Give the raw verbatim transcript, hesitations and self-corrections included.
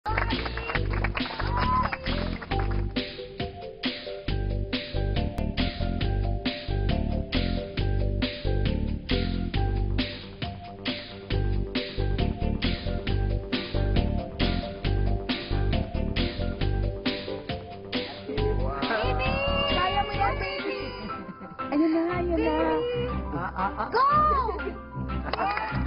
Kaya mo yan, baby! Ayun na, ayun na. Go!